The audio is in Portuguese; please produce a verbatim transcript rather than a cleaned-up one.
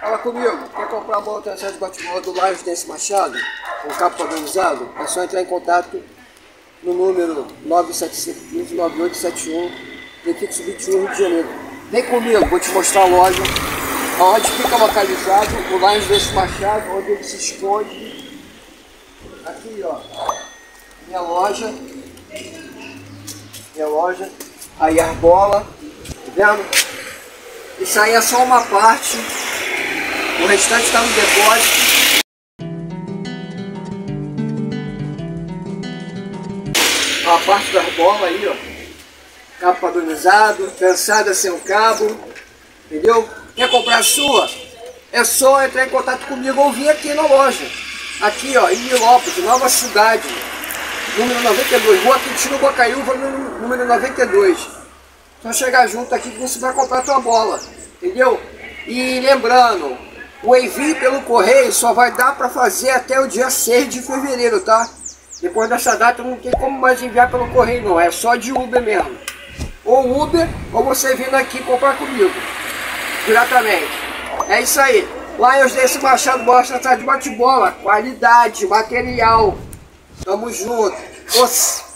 Fala comigo, quer comprar a bola de bate-bola do Lions Dance Machado, com cabo padronizado? É só entrar em contato no número nove sete cinco um cinco nove oito sete um, prefixo vinte e um, Rio de Janeiro. Vem comigo, vou te mostrar a loja, onde fica localizado o Lions Dance Machado, onde ele se esconde. Aqui, ó, minha loja, minha loja, aí a bola, tá vendo? Isso aí é só uma parte. O restante está no depósito. A parte das bolas aí, ó. Cabo padronizado, trançada sem o cabo. Entendeu? Quer comprar a sua? É só entrar em contato comigo ou vir aqui na loja. Aqui, ó, em Nilópolis, Nova Cidade. Número noventa e dois. Rua Quintino Bocaiúva, número noventa e dois. Só chegar junto aqui que você vai comprar a tua bola. Entendeu? E lembrando, o envio pelo correio só vai dar para fazer até o dia seis de fevereiro, tá? Depois dessa data não tem como mais enviar pelo correio não, é só de Uber mesmo. Ou Uber, ou você vindo aqui comprar comigo, diretamente. É isso aí. Lions Dance Machado, bola de bate-bola, qualidade, material. Tamo junto. Nossa.